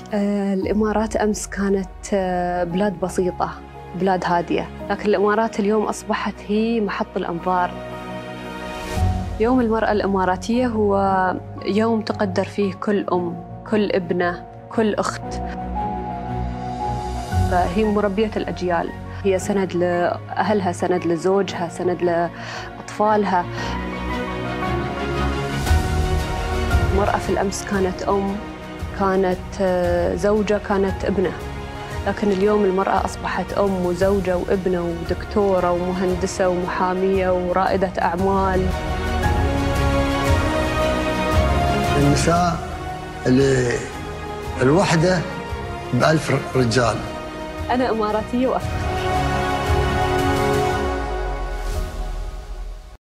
الإمارات أمس كانت بلاد بسيطة، بلاد هادية، لكن الإمارات اليوم أصبحت هي محط الأنظار. يوم المرأة الإماراتية هو يوم تقدر فيه كل أم، كل ابنة، كل أخت. فهي مربية الأجيال، هي سند لأهلها، سند لزوجها، سند لأطفالها. المرأة في الأمس كانت أم، كانت زوجة، كانت ابنة، لكن اليوم المرأة أصبحت أم وزوجة وابنة ودكتورة ومهندسة ومحامية ورائدة أعمال. النساء اللي الوحدة ب1000 رجال. أنا إماراتية وأفخر.